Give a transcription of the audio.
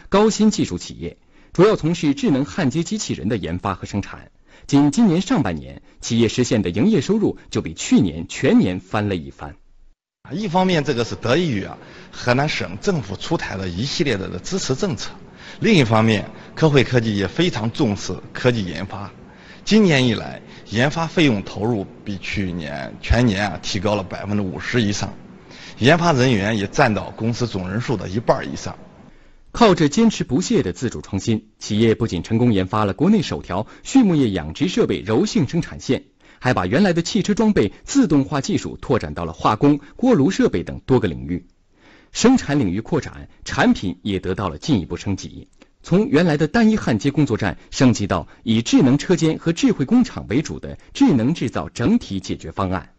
高新技术企业，主要从事智能焊接机器人的研发和生产。仅今年上半年，企业实现的营业收入就比去年全年翻了一番。 一方面，这个是得益于河南省政府出台了一系列的支持政策；另一方面，科汇科技也非常重视科技研发。今年以来，研发费用投入比去年全年提高了50%以上，研发人员也占到公司总人数的1半以上。 靠着坚持不懈的自主创新，企业不仅成功研发了国内首条畜牧业养殖设备柔性生产线，还把原来的汽车装备自动化技术拓展到了化工、锅炉设备等多个领域。生产领域扩展，产品也得到了进一步升级。从原来的单一焊接工作站升级到以智能车间和智慧工厂为主的智能制造整体解决方案。